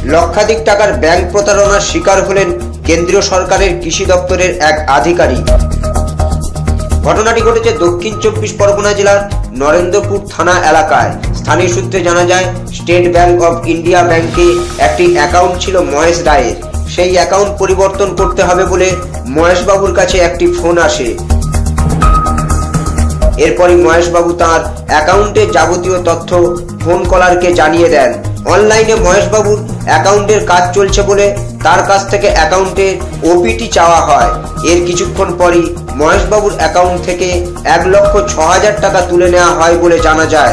লক্ষাধিক টাকার ব্যাংক প্রতারণার শিকার হলেন কেন্দ্রীয় সরকারের কৃষি দপ্তরের এক আধিকারিক। ঘটনাটি ঘটেছে দক্ষিণ 24 পরগনা জেলার নরেন্দ্রপুর থানা এলাকায়। স্থানীয় সূত্রে জানা যায়, স্টেট ব্যাংক অফ ইন্ডিয়া ব্যাংকে একটি অ্যাকাউন্ট ছিল মহেশ রায়ের। সেই অ্যাকাউন্ট পরিবর্তন করতে হবে বলে মহেশবাবুর কাছে একটি ফোন আসে। এরপরই মহেশবাবু তাঁর অ্যাকাউন্টের যাবতীয় তথ্য ফোন কলারকে জানিয়ে দেন। অনলাইনে মহেশবাবুর অ্যাকাউন্টের কাজ চলছে বলে তার কাছ থেকে অ্যাকাউন্টের ওপিটি চাওয়া হয়। এর কিছুক্ষণ পরই মহেশবাবুর অ্যাকাউন্ট থেকে 1,06,000 টাকা তুলে নেওয়া হয় বলে জানা যায়।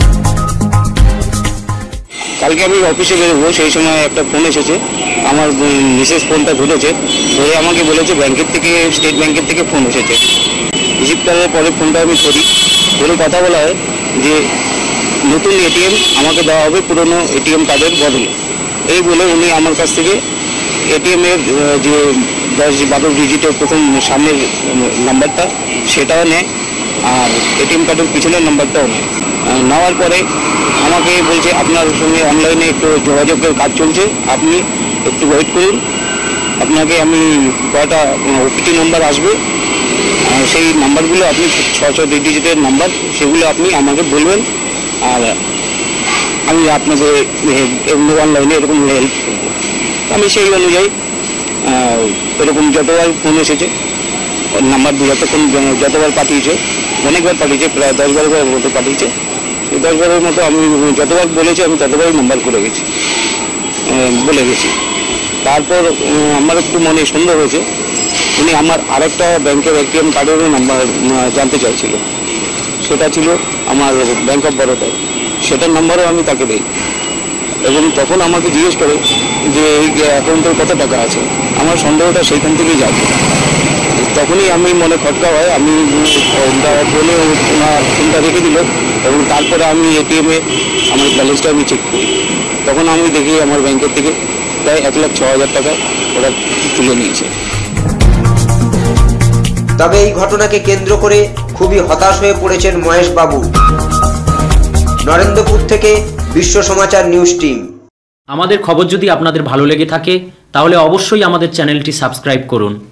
কালকে আমি অফিসে বেরোবো, সেই সময় একটা ফোন এসেছে। আমার মিসেস ফোনটা ধরেছে, ধরে আমাকে বলেছে ব্যাংকের থেকে, স্টেট ব্যাংকের থেকে ফোন এসেছে। রিসিভ করার পরে ফোনটা আমি ধরি, ধরে কথা বলা হয় যে নতুন এটিএম আমাকে দেওয়া হবে পুরনো এটিএম কার্ডের বদলে। এই বলে উনি আমার কাছ থেকে এটিএমের যে 10-12 ডিজিটের প্রথম সামনের নাম্বারটা সেটাও নেয়, আর এটিএম কার্ডের পিছনের নাম্বারটাও নেয়। নেওয়ার পরে আমাকে বলছে আপনার সঙ্গে অনলাইনে একটু যোগাযোগের কাজ চলছে, আপনি একটু ওয়েট করুন, আপনাকে আমি কয়টা ওপিটি নাম্বার আসবে, সেই নাম্বারগুলো আপনি 6 ডিজিটের নাম্বার, সেগুলো আপনি আমাকে বলবেন, আর আমি আপনাকে অনলাইনে এরকম হেল্প করবো। আমি সেই অনুযায়ী এরকম যতবার ফোন এসেছে নাম্বার যতবার পাঠিয়েছে, অনেকবার পাঠিয়েছে, প্রায় 10-12 মতো পাঠিয়েছে। এই 10-12 মতো আমি যতবার বলেছি আমি ততবারই নাম্বার করে গেছি, বলে গেছি। তারপর আমার একটু মনে সন্দেহ হয়েছে, উনি আমার আরেকটা ব্যাংকের এটিএম কার্ডেরও নাম্বার জানতে চাইছিল। সেটা ছিল আমার ব্যাংক অফ বরোদায়, সেটার নাম্বারও আমি তাকে দিই। এবং তখন আমাকে জিজ্ঞেস করে যে এই অ্যাকাউন্টের কত টাকা আছে। আমার সন্দেহটা সেইখান থেকেই যাবে। তখনই আমি মনে খটকা হয়, আমি বলে ওনার ফোনটা রেখে দিল এবং তারপরে আমি এটিএমে আমার ব্যালেন্সটা আমি চেক করি। তখন আমি দেখি আমার ব্যাংকের থেকে প্রায় 1,06,000 টাকা ওরা তুলে নিয়েছে। তবে এই ঘটনাকে কেন্দ্র করে খুবই হতাশ হয়ে পড়েছেন মহেশবাবু। নরেন্দ্রপুর থেকে বিশ্ব সমাচার নিউজ টিম। আমাদের খবর যদি আপনাদের ভালো লেগে থাকে তাহলে অবশ্যই আমাদের চ্যানেলটি সাবস্ক্রাইব করুন।